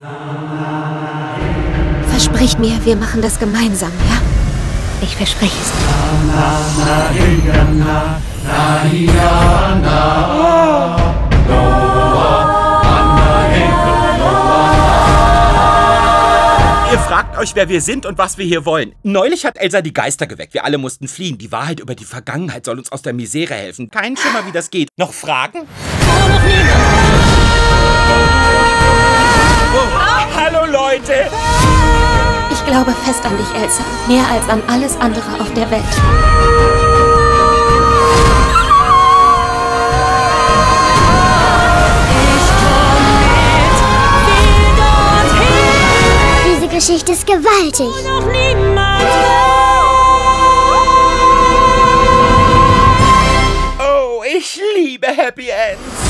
Versprich mir, wir machen das gemeinsam, ja? Ich verspreche es dir. Ihr fragt euch, wer wir sind und was wir hier wollen. Neulich hat Elsa die Geister geweckt. Wir alle mussten fliehen. Die Wahrheit über die Vergangenheit soll uns aus der Misere helfen. Kein Schimmer, wie das geht. Noch Fragen? Oh, hallo, Leute! Ich glaube fest an dich, Elsa. Mehr als an alles andere auf der Welt. Diese Geschichte ist gewaltig. Oh, ich liebe Happy Ends.